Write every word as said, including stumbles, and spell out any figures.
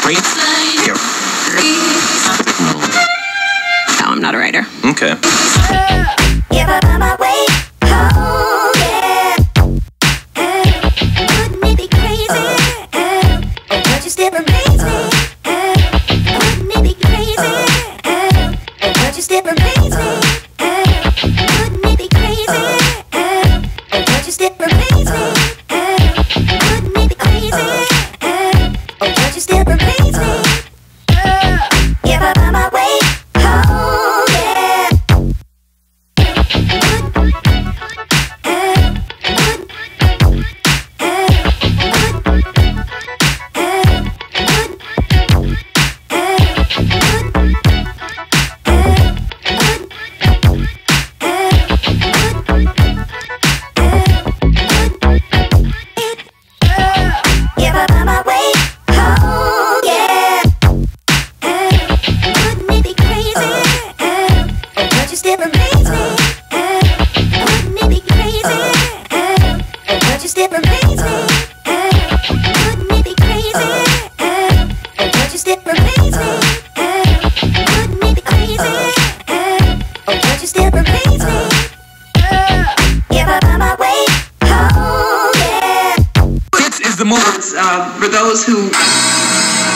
No, I'm not a writer. Okay. If I find my way home, yeah. Wouldn't it be crazy? Oh, don't you still amaze me? Wouldn't it be crazy? Oh, don't you still amaze me? Wouldn't it be crazy? Oh, don't you still amaze me? Wouldn't it be crazy? Oh, don't you still amaze me? If I find my way home, yeah. If I find my way home, yeah. Wouldn't it be crazy? Oh, don't you still amaze me? Wouldn't it be crazy? Oh, don't you still amaze me? Wouldn't it be crazy? Oh, don't you still amaze me? Wouldn't it be crazy? Oh, don't you still amaze me? If I find my way home, yeah. This is the movement uh, for those who